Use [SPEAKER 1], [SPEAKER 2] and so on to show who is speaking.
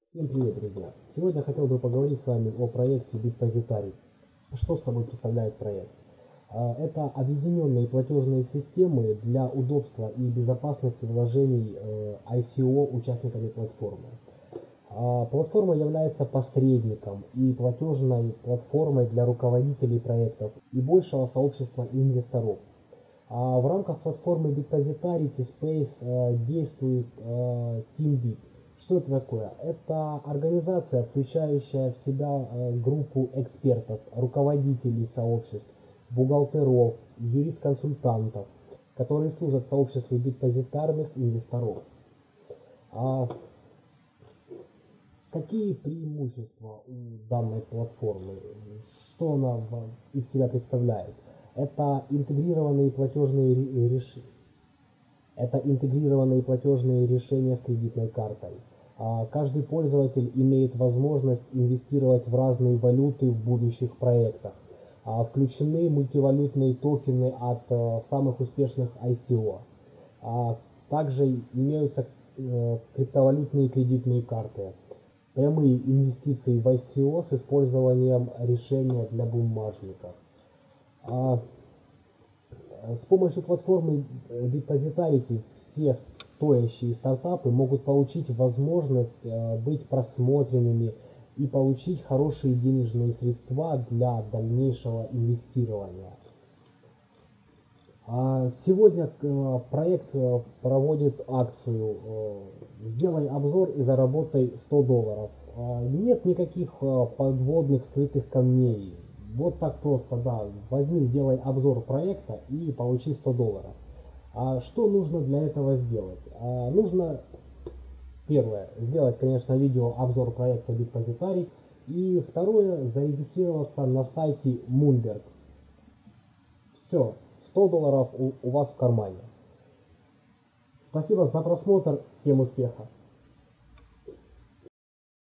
[SPEAKER 1] Всем привет, друзья! Сегодня я хотел бы поговорить с вами о проекте Bitpository. Что собой представляет проект? Это объединенные платежные системы для удобства и безопасности вложений ICO участниками платформы. Платформа является посредником и платежной платформой для руководителей проектов и большего сообщества инвесторов. В рамках платформы Bitpository T-Space действует TeamBit. Что это такое? Это организация, включающая в себя группу экспертов, руководителей сообществ, бухгалтеров, юрист-консультантов, которые служат сообществу депозитарных инвесторов. Какие преимущества у данной платформы? Что она из себя представляет? Это интегрированные платежные решения с кредитной картой. Каждый пользователь имеет возможность инвестировать в разные валюты в будущих проектах. Включены мультивалютные токены от самых успешных ICO. Также имеются криптовалютные кредитные карты. Прямые инвестиции в ICO с использованием решения для бумажников. С помощью платформы Bitpository все стоящие стартапы могут получить возможность быть просмотренными и получить хорошие денежные средства для дальнейшего инвестирования. Сегодня проект проводит акцию «Сделай обзор и заработай $100». Нет никаких подводных скрытых камней. Вот так просто, да, возьми, сделай обзор проекта и получи $100. Что нужно для этого сделать? Нужно, первое, сделать, конечно, видео обзор проекта Bitpository. И второе, зарегистрироваться на сайте Moonberg. Все, $100 у вас в кармане. Спасибо за просмотр, всем успеха!